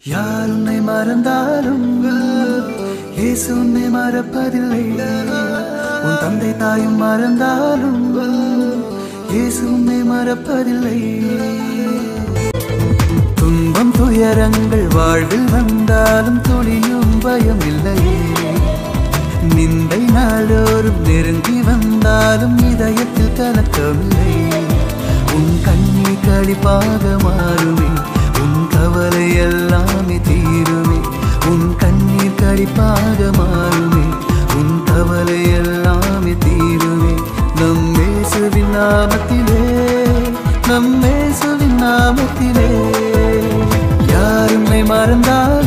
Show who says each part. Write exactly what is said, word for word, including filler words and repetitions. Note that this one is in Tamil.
Speaker 1: யார் உன்னை மறந்தாலும் இயேசு உன்னை மறப்பதில்லை. உன் தந்தை தாயும் மறந்தாலும் இயேசு உன்னை மறப்பதில்லை. துன்பம் துயரங்கள் வாழ்வில் வந்தாலும் துளியும் பயம் இல்லையே. நிந்தை நாளோறும் நெருங்கி வந்தாலும் இதயத்தில் கலக்கமில்லை. உன் கண்ணீர் களிப்பாக மாறுமே, உன் கவலை எல்லாமே தீருமே. உன் கண்ணீர் களிப்பாக மாறுமே, உன் கவலை எல்லாமே தீருமே. நம் இயேசுவின் நாமத்திலே, நம் இயேசுவின் நாமத்திலே. யார் உன்னை மறந்தால்